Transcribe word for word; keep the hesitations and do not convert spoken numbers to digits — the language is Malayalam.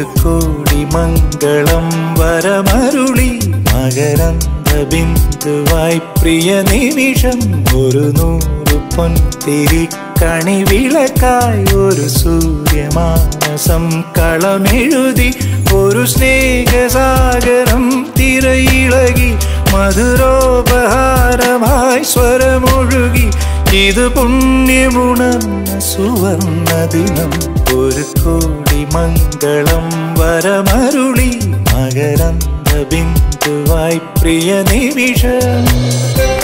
കോടി മംഗളം വരമരുളി മകരന്ദ ബിന്ദുവായി പ്രിയ നിമിഷം ഒരു നൂറ് പൊൻതിരി കണിവിളക്കായി ഒരു സൂര്യമാനസം കളമെഴുതി ഒരു സ്നേഹസാഗരം തിരയിളകി മധുരോപഹാരമായി സ്വരമൊഴുകി ഇത് പുണ്യമുണർന്ന സുവർണ ദിനം ഒരു കോടി മംഗളം വരമരുളി മകരന്ദ ബിന്ദുവായി പ്രിയ നിമിഷം